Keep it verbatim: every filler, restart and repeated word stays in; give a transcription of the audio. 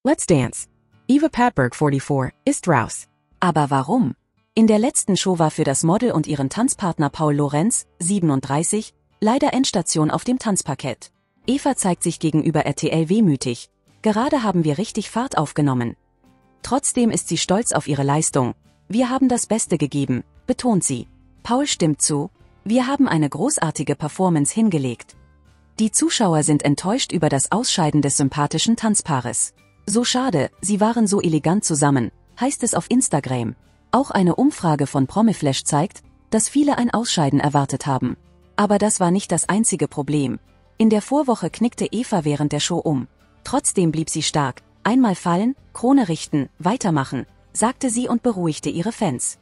Let's Dance. Eva Patberg, vierundvierzig, ist raus. Aber warum? In der letzten Show war für das Model und ihren Tanzpartner Paul Lorenz, siebenunddreißig, leider Endstation auf dem Tanzparkett. Eva zeigt sich gegenüber R T L wehmütig. Gerade haben wir richtig Fahrt aufgenommen. Trotzdem ist sie stolz auf ihre Leistung. Wir haben das Beste gegeben, betont sie. Paul stimmt zu. Wir haben eine großartige Performance hingelegt. Die Zuschauer sind enttäuscht über das Ausscheiden des sympathischen Tanzpaares. So schade, sie waren so elegant zusammen, heißt es auf Instagram. Auch eine Umfrage von Promiflash zeigt, dass viele ein Ausscheiden erwartet haben. Aber das war nicht das einzige Problem. In der Vorwoche knickte Eva während der Show um. Trotzdem blieb sie stark. Einmal fallen, Krone richten, weitermachen, sagte sie und beruhigte ihre Fans.